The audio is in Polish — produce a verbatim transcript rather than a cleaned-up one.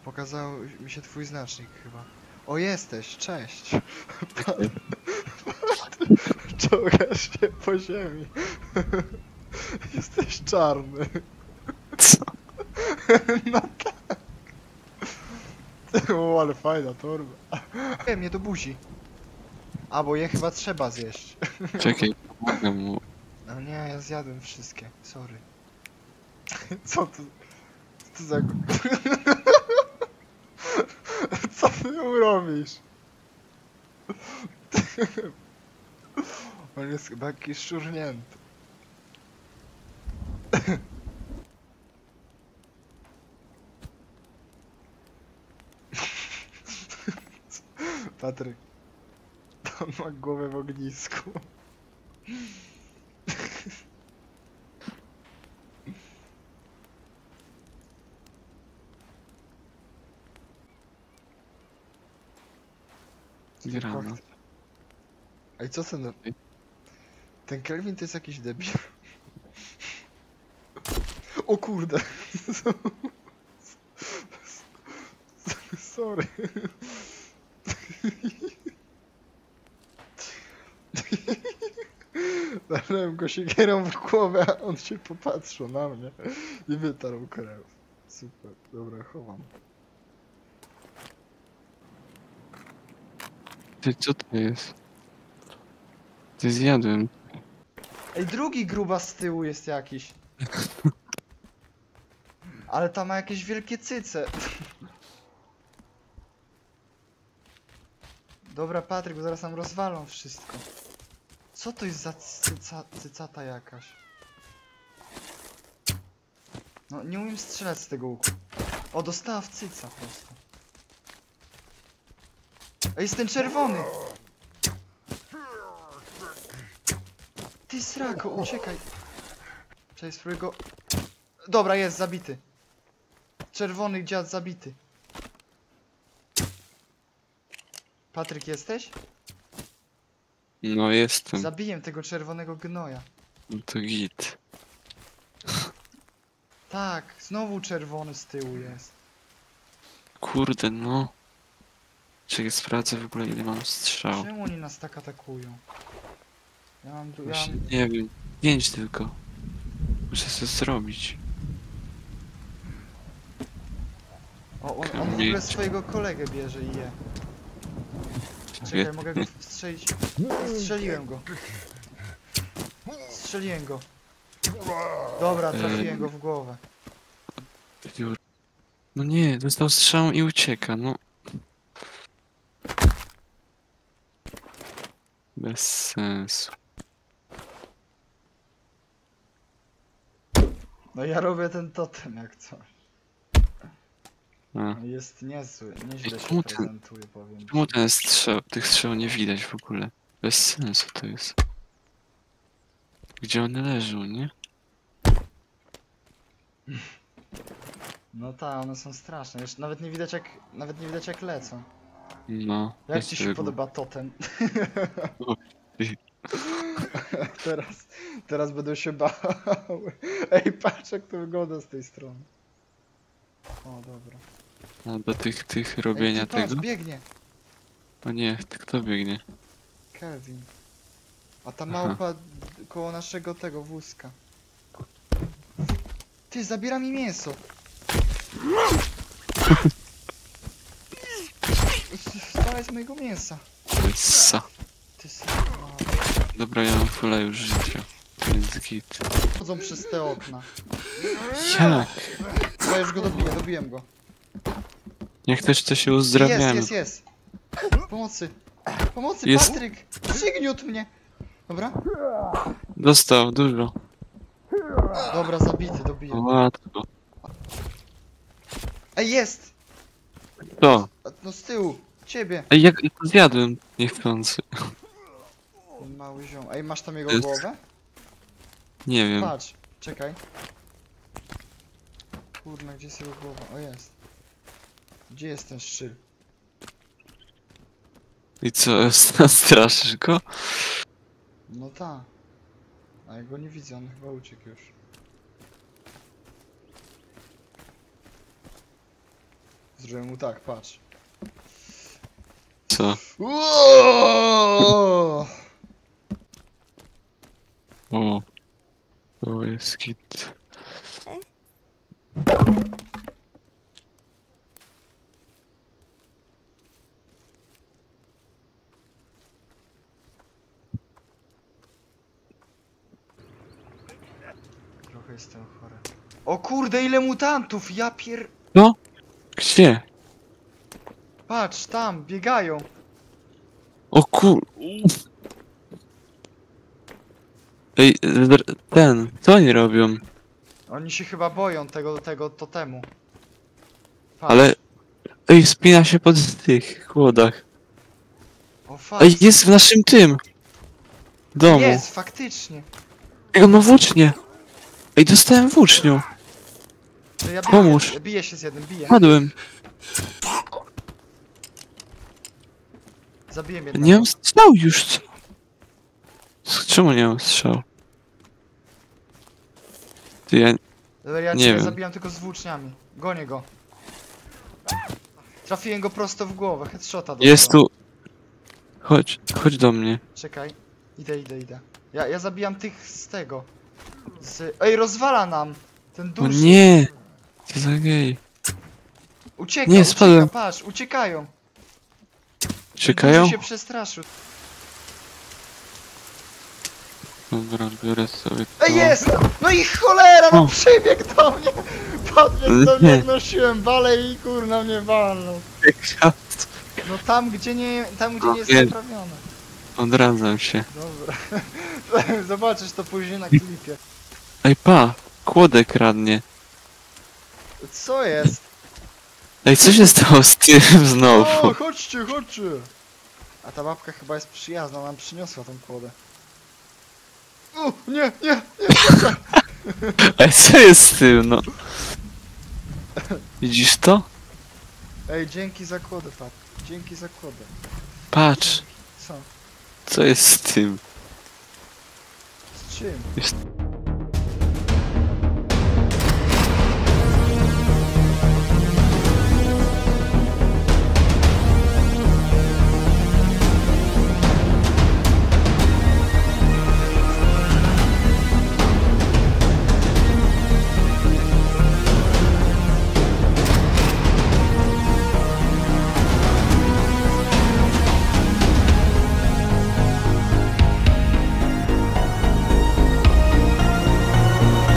Pokazał mi się twój znacznik chyba. O, jesteś, cześć. Czołgasz się po ziemi. Jesteś czarny. Co? No tak. O, ale fajna torba. Nie, mnie do buzi. A, bo je chyba trzeba zjeść. Czekaj, pomogę mu. No nie, ja zjadłem wszystkie. Sorry. Co to? Co to za... Co ty ją robisz? On jest chyba jakiś szurnięty. Patryk. On ma głowę w ognisku. Grano. Ej, co ten... Ten Kelvin to jest jakiś debil. O kurde. Sorry. Dałem go siekierą w głowę, a on się popatrzył na mnie i wytarł krew. Super, dobra, chowam. Ty, co to jest? Ty zjadłem. Ej, drugi gruba z tyłu jest jakiś. Ale tam ma jakieś wielkie cyce. Dobra, Patryk, bo zaraz nam rozwalą wszystko. Co to jest za cyca, cycata jakaś? No, nie umiem strzelać z tego łuku. O, dostała w cyca prosto. Ej, jest ten czerwony! Ty srako, uciekaj! Czekaj, spróbuj go... Dobra, jest, zabity. Czerwony dziad zabity. Patryk, jesteś? No jestem. Zabiję tego czerwonego gnoja. No to git. Tak, znowu czerwony z tyłu jest. Kurde, no. Czekaj, sprawdzę w ogóle ile mam strzał. Czemu oni nas tak atakują? Ja mam... du- Ja Właśnie mam... nie wiem. Pięć tylko. Muszę sobie zrobić. O, on, on w ogóle swojego kolegę bierze i je. Czekaj, mogę go strzelić. Strzeliłem go. Strzeliłem go. Dobra, trafiłem go w głowę. No nie, dostał strzał i ucieka, no. Bez sensu. No ja robię ten totem jak coś. A. No jest niezły, nieźle się czemu ten- prezentuje, powiem ci. Czemu ten strzał, tych strzał nie widać w ogóle? Bez sensu to jest. Gdzie one leżą, nie? No tak, one są straszne. Jeszcze nawet nie widać jak, nawet nie widać jak lecą. No. Jak jest ci się tego. podoba totem? O, ty. Teraz, teraz będą się bały. Ej, patrz jak to wygląda z tej strony. O, dobra. A do tych, tych Ej, robienia ty patrz, tego? biegnie. O nie, to kto biegnie? Kelvin. A ta Aha. małpa d- koło naszego tego wózka. Ty, zabiera mi mięso. Stałeś z mojego mięsa. Sa. Ty s- Dobra, ja mam fulla już życia. Więc git. chodzą przez te okna. Jak? Ja już go dobiję, dobiłem go. Jak też to się Jest, uzdrawiamy. jest, jest. Pomocy. Pomocy, Jest. Patryk. Przygniótł mnie. Dobra? Dostał dużo. Dobra, zabity, dobiję. Łatwo. Ej, jest! To. A, no z tyłu. Ciebie. Ej, jak ja to zjadłem niechcący. Ten mały ziom. Ej, masz tam jego Jest. głowę? Nie wiem. Patrz, czekaj. Kurna, gdzie jest jego głowa? O, jest. Gdzie jest ten szczyl? I co, straszysz go? No ta. A ja go nie widzę, on chyba uciekł już. Zrobię mu tak, patrz. Co? Uuu! O. To jest git. Trochę jestem chory. O kurde, ile mutantów! Ja pier... No? Gdzie? Patrz, tam, biegają. O kur... Ej, dr- ten, co oni robią? Oni się chyba boją tego, tego totemu. Patrz. Ale... Ej, spina się pod tych kłodach. O fuck. Ej, jest w naszym tym! Domu. Jest, faktycznie. Ej, on ma włócznie! Ej, dostałem włócznią! To ja biję, Pomóż. biję się z jednym, biję. Padłem! Zabiję jednego. Nie mam strzał już, co? Z- Czemu nie mam strzał? Ty, ja... Dobra, ja nie cię wiem. zabijam tylko z włóczniami. Gonię go. Trafiłem go prosto w głowę, headshota dostał. Jest tu... Chodź, chodź do mnie. Czekaj. Idę, idę, idę. Ja, ja zabijam tych z tego. Z... Ej, rozwala nam! Ten O duży. nie! Co za gej. Ucieka, Nie, ucieka, spadłem. patrz, uciekają. Ten Czekają? duży się przestraszył. Dobra, biorę sobie to. Ej, jest! No i cholera, no O. przybiegł do mnie! Podbiegł do mnie, Nie. jak nosiłem balę i kurna mnie walnął. No tam, gdzie nie, tam, gdzie O, nie jest wiem. naprawione. Odradzam się. Dobra. Zobaczysz to później na klipie. Ej, pa! Kłodek kradnie. Co jest? Ej, co się stało z tym O, znowu? chodźcie, chodźcie! A ta babka chyba jest przyjazna, nam przyniosła tą kłodę. O, nie, nie, nie! Ej, co jest z tym, no? Widzisz to? Ej, dzięki za kłodę, Fat. Dzięki za kłodę. Patrz, Co? co jest z tym? Z czym? Jest...